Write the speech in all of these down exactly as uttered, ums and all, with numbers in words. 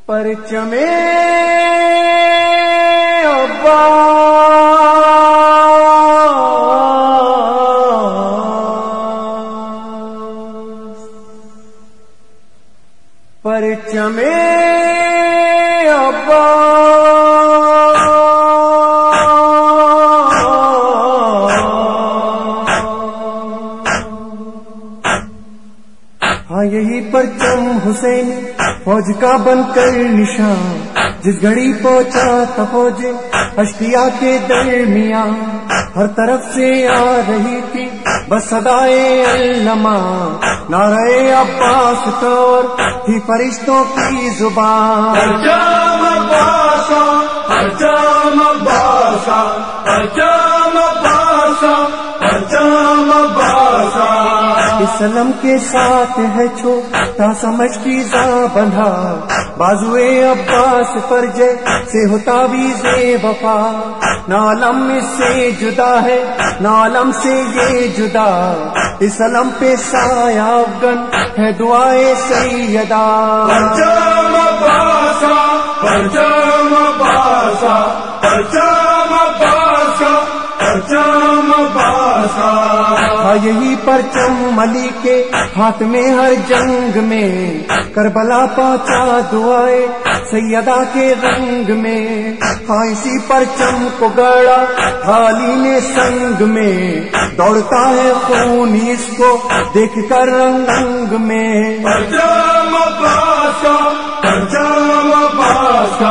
پرچم عباس پرچم عباس ہاں یہی پرچم حسین فوج کا بن کر نشان، جس گھڑی پہنچا تھا فوج اشقیاء کے درمیان، ہر طرف سے آ رہی تھی بس صدائے علما، نعرہ عباس طور تھی فرشتوں کی زبان۔ پرچم عباسا پرچم عباسا پرچم عباسا پرچم عباسا، اسلام کے ساتھ ہے چھوٹا سمجھ کی زا بندھا، بازوئے عباس پر جیسے ہوتا بھی زے وفا، نہ عالم اس سے جدا ہے نہ عالم سے یہ جدا، اسلام پہ سایہ افغن ہے دعائے سیدہ۔ پرچم عباسا پرچم عباسا پرچم عباسا پرچم عباسا، ہاں یہی پرچم علی کے ہاتھ میں ہر جنگ میں، کربلا پہنچا دعائے سیدہ کے رنگ میں، ہاں اسی پرچم کو گڑا علی نے سنگ میں، دوڑتا ہے خون اس کو دیکھ کر رنگ رنگ میں۔ پرچم عباسا پرچم عباسا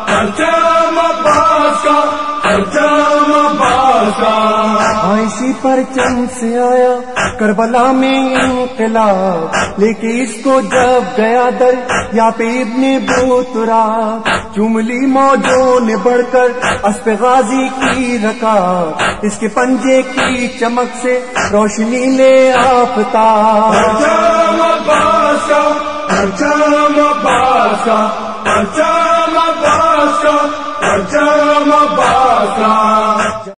پرچم عباسا پرچم عباسا، ہاں اسی پرچم سے آیا کربلا میں انقلاب، لے کے اس کو جب گیا در یا پہ ابن بوترا، چوم لی موجوں نے بڑھ کر اسپ غازی کی رکا، اس کے پنجے کی چمک سے روشنی لے آفتاب۔ پرچم عباسا پرچم عباسا پرچم عباسا پرچم عباسا۔